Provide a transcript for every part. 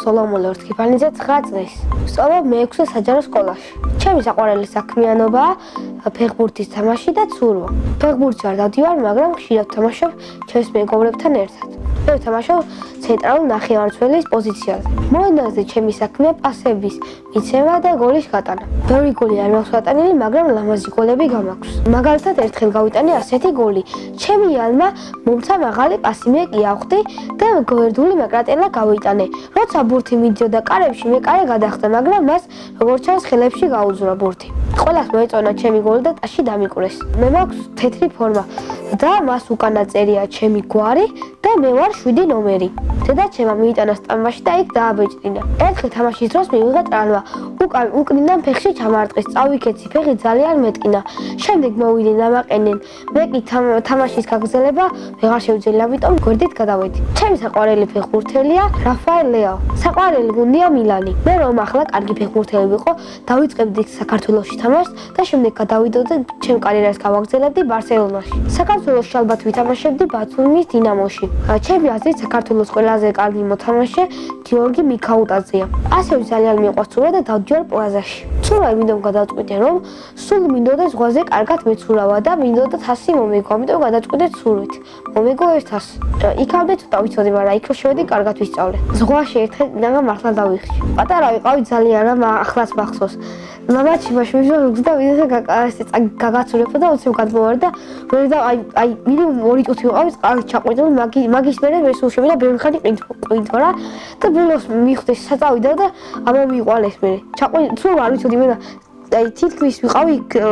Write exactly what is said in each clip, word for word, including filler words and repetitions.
სოლომონ ლორთქიფანიძე ცხრა წლის. ვსწავლობ მეექვსე საჯარო სკოლაში. ჩემი საყვარელი საქმიანობაა ფეხბურთის თამაში და ცურვა. ფეხბურთს არ დავდივარ, მაგრამ ხშირად ვთამაშობ ჩემს მეგობრებთან ერთად. მე ვთამაშობ ცენტრალურ ნახევარმცველის პოზიციაზე. მოედანზე ჩემი საქმეა პასების მიცემა და გოლის გატანა. ბევრი გოლი არ მაქვს გატანილი, მაგრამ ლამაზი გოლები გამაქვს. მაგალითად, ერთხელ გავიტანე ასეთი გოლი. ჩემი ალმა მომცა მაღალი პასი მე კი ავხდი და გვერდული მაკრატელა გავიტანე. როცა ბურთი მიდიოდა კარებში, მე კარე გადახდა, მაგრამ მას როგორც ჩანს ხელებში გაუძვრა ბურთი. ყველას მოეწონა ჩემი გოლი და ტაში დამიკვრეს. მე მაქვს თეთრი ფორმა და მას უკანა წერია ჩემი გვარი და მე ვარ შვიდი ნომერი. დედა ჩემმა მიიტანა სტამბაში და იქ დააბეჭდინა. ერთხელ თამაშის დროს მივიღე ტრალმა. უკან უკნიდან ფეხში ჩამარტყეს, წავიქეცი, ფეხი ძალიან მეტკინა. შემდეგ მოვიდი ნამაყენენ. მე კი თამაშის გაგრძელება ვეღარ შევძელი, ამიტომ გვერდით გადავედი. ჩემი საყვარელი ფეხბურთელია რაფაელ ლეაო. საყვარელი გუნდია მილანი. მე რომ ახლა კარგი ფეხბურთელი ვიყო, დავიწყებდი საქართველოში თამაშს და შემდეგ გადავიდოდი ჩემ კარიერას გავაგრძელებდი ბარსელონაში. საქართველოში ალბათ ვითამაშებდი ბათუმის დინამოში. ჩემი აზრით საქართველოს ყველაზე კარგი მოთამაშე გიორგი მიქაუტაძეა. ასევე ძალიან მიყვარს ცურვა და დავდივარ პლაზაში. ცურვა იმდენ გადავწყვიტე, რომ სულ მინდოდა ზღვაზე კარგად მეცურავა და მინდოდა თასი მომეგო, ამიტომ გადავწყვიტე ცურვით. მომეგო ერთ თასს. იქამდე ცოტა ვიცოდი, მაგრამ იქ რო შევედი კარგად ვისწავლე. ზღვაში ერთხელ ნაგა მართლა დავიხში. პატარა ვიყავი ძალიან, რა ახლაც მახსოვს. მამაჩი მაშინ და ვიდეო გაგაცურებდა და უცებ გადმოვარ და ვერ და აი აი მინიმუმ ორი წუთი ვიყავი წყალში ჩაყვიდო მაგი მაგის მერე მე სულ შევიდა ბევრი ხანი ყინთო რა და ბოლოს მივხვდი საწავიდა და ამა მიიყვანეს მე ჩაყვიდო თუ არ ვიცოდი მე აი თითქმის ვიყავი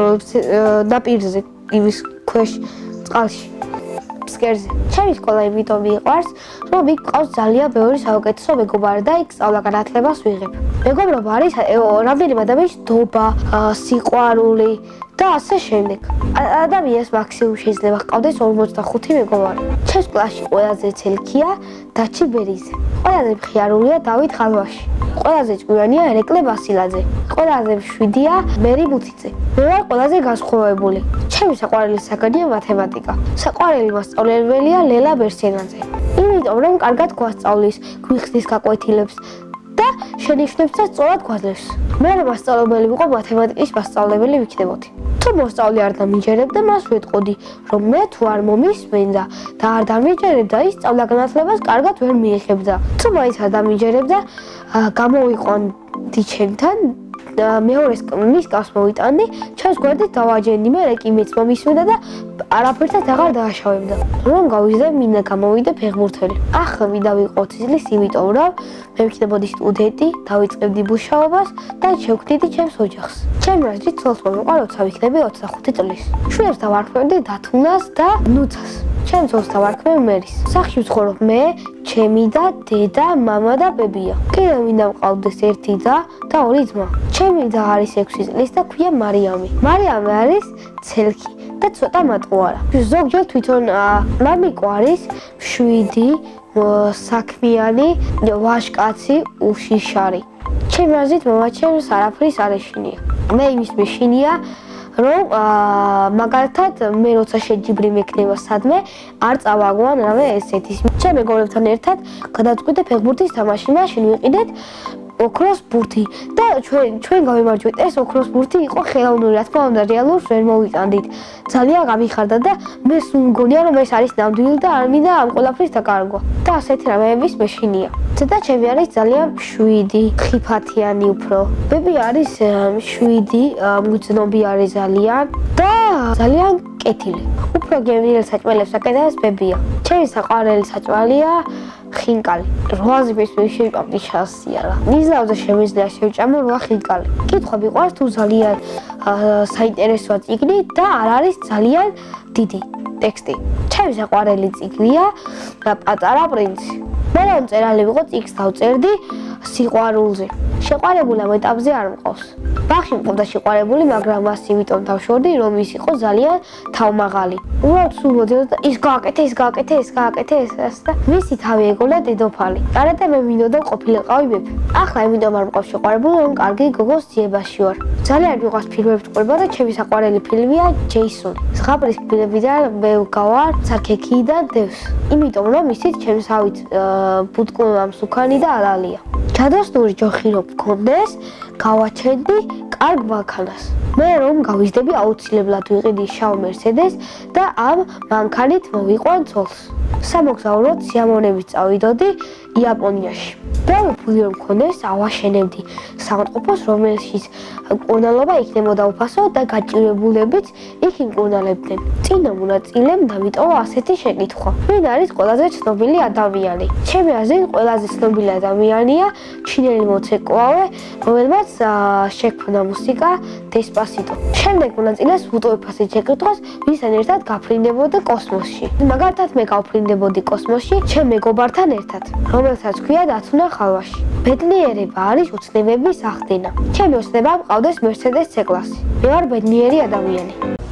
ნაპირზე იმის ქვეშ წყალში ფსკერზე. ჩემი სკოლა იმიტომ მიყვარს, რომ იქ ყავს ძალიან ბევრი საუკეთესო მეგობარი და იქ სწავლა-განათლებას ვიღებ. მეგობრობა არის რამდენიმე ადამიანის დობა, სიყვარული და ასე შემდეგ. ადამიანს მაქსიმუმ შეიძლება ჰყავდეს ორმოცდახუთი მეგობარი. ჩემს კლასში ყველაზე ცელქია დაჩი ბერიძე. ყველაზე მხიარულია დავით ხალვაში. ყველაზე ჭკვიანია ერეკლე ბასილაძე. ყველაზე მშვიდია მერი მუთიძე. მე ვარ ყველაზე განსხვავებული. ჩემი საყვარელი საგანია მათემატიკა. საყვარელი მასწავლებელია ლელა ბერსენაძე. იმიტომ რომ კარგად გვასწავლის, გვიხსნის გაკვეთილებს და შენიშვნებს და სწორად გვაძლევს. მე რომ მასწავლებელი ვიყო, მათემატიკის მასწავლებელი ვიქნებოდი. თუ მოსწავლე არ დამიჯერებდა, მას ვეტყოდი, რომ მე თუ არ მომისმენდა და არ დამიჯერებდა, ის სწავლა-განათლებას კარგად ვერ მიიღებდა. თუ მაინც არ დამიჯერებდა, გამოვიყვანდი ჩემთან მეორეს მის კავს მოვიტანდი, ჩემს გვერდით დავაჯერდი, მე კი მეც მომისმენდა და არაფერთად აღარ დააშავებდა. რომ გავიზრდე, მინდა გამოვიდე ფეხბურთელი. ახლა მინდა ვიყო წლის, იმიტომ რომ მე ვიქნებოდი სტუდენტი, დავიწყებდი მუშაობას და შევქმნიდი ჩემს ოჯახს. ჩემი აზრით, ცოლს მომიყვარ, როცა ვიქნები ოცდახუთი წლის. შვილებს დავარქმევდი დათუნას და ნუცას. ჩემს ცოლს დავარქმევ მერის. სახლში ვცხოვრობ მე, ჩემი და დედა, მამა და ბებია. კიდევ მინდა მყავდეს ერთი და და ორი ძმა. ჩემი და არის ექვსი წლის და ქვია მარიამი. მარიამი არის ცელქი და ცოტა მატყუარა. ზოგჯერ თვითონ მამიყვარის შვიდი საქმიანი ვაჟკაცი უშიშარი. ჩემი აზრით მომაჩენს არაფრის არ ეშინია. მე იმის მეშინია რომ მაგალითად მე როცა შეჯიბრი მექნება სადმე არ წავაგვან რავე ესეთის. ჩემ მეგობრებთან ერთად გადავწყვიტე ფეხბურთის თამაში, მაშინ ვიყიდეთ ოქროს ბურთი და ჩვენ ჩვენ გავიმარჯვეთ. ეს ოქროს ბურთი იყო ხელოვნური, რა თქმა უნდა, რეალურს ვერ მოვიტანდით. ძალიან გამიხარდა და მე სულ მგონია რომ ეს არის ნამდვილი და არ მინდა ამ ყველაფრის დაკარგვა. და ასეთი რამეების მეშინია. და ჩემი არის ძალიან მშვიდი, ხიფათიანი უფრო. ბები არის მშვიდი, მგრძნობი არის ძალიან და ძალიან კეთილი. უფრო გემრიელ საჭმელებს აკეთებს ბებია. ჩემი საყვარელი საჭმელია ხინკალი. რვაზე მესმე შევჭამდი შანსია რა. ნიზლავზე შემიძლია შევჭამო რვა ხინკალი. კითხვა მიყვარს თუ ძალიან საინტერესოა წიგნი და არ არის ძალიან დიდი ტექსტი. ჩემი საყვარელი წიგნია პატარა პრინცი. მე რომ მწერალი ვიყო, წიგნს დავწერდი სიყვარულზე. შეყვარებული ამ ეტაპზე არ მყავს. ბაღში მყავდა შეყვარებული, მაგრამ მას იმიტომ დავშორდი, რომ ის იყო ძალიან თავმაღალი. უბრალოდ სულ მოდიოდა და ის გააკეთე, ის გააკეთე, ეს გააკეთე, ეს და მისი თავი ეგოლა დედოფალი. კარატე მე მინდოდა ყოფილიყავი მეფე. ახლა იმიტომ არ მყავს შეყვარებული, რომ კარგი გოგოს ძიებაში ვარ. ძალიან მიყვარს ფილმებს ყურება და ჩემი საყვარელი ფილმია ჯეისონი. ზღაპრის ფილმებიდან მე გავარ სარქექი და დევს. იმიტომ რომ ისიც ჩემსავით ბუტკუნა მსუქანი და ალალია. ჯადოსნური ჯოხი რომ მქონდეს, გავაჩენდი კარგ მანქანას. მე რომ გავიზრდები, აუცილებლად ვიყიდი შავ მერსედესს და ამ მანქანით მოვიყვან ძოლს. სამოგზაუროდ სიამოვნებით წავიდოდი იაპონიაში. ბევრი ფული რომ მქონდეს, ავაშენებდი საავადმყოფოს, რომელშიც მკურნალობა იქნებოდა უფასო და გაჭირვებულებიც იქ იმკურნალებდნენ. წინა მონაწილემ დამიტოვა ასეთი შეკითხვა: ვინ არის ყველაზე ცნობილი ადამიანი? ჩემი აზრით, ყველაზე ცნობილი ადამიანია ჩინელი მოცეკვავე, რომელმაც შექმნა მუსიკა Despacito. შემდეგ მონაწილეს ვუტოვებ ასეთ შეკითხვას, ვისთან ერთად გაფრინდებოდი კოსმოსში. მაგალითად, მე გავფრინდებოდი კოსმოსში ჩემ მეგობართან ერთად, რომელსაც ჰქვია დათუნა ხალვაში. ბედნიერება არის ოცნებების ახდენა. ჩემი ოცნება მყავდეს Mercedes C-კლასი. მე ვარ ბედნიერი ადამიანი.